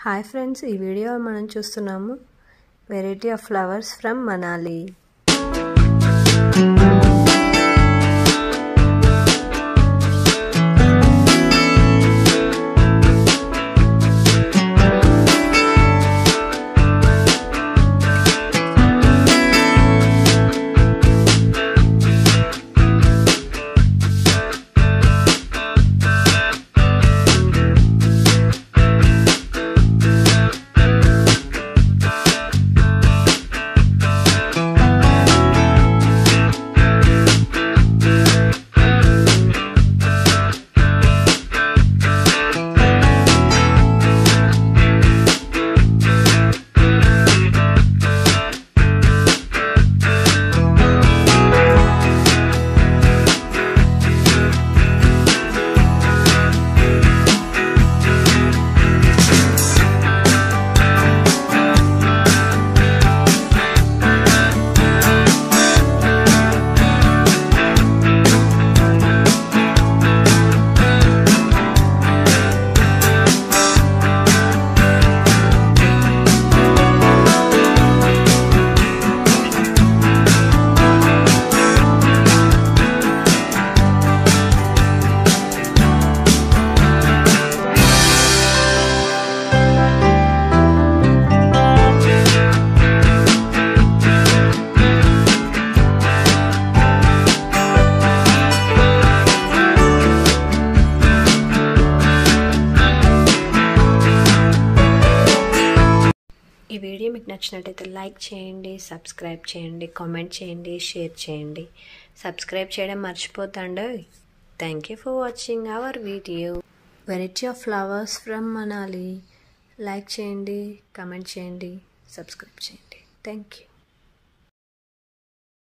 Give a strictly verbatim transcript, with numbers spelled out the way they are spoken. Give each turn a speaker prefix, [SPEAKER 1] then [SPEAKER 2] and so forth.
[SPEAKER 1] Hi friends, ఈ video మనం చూస్తున్నాము variety of flowers from Manali. ఈ వీడియో మీకు నచ్చినట్లయితే లైక్ చేయండి, సబ్స్క్రైబ్ చేయండి, కామెంట్ చేయండి, షేర్ చేయండి. సబ్స్క్రైబ్ చేయడం మర్చిపోతండి. Thank you for watching our video variety of flowers from Manali. Like చేయండి, కామెంట్ చేయండి, సబ్స్క్రైబ్ చేయండి. Thank you.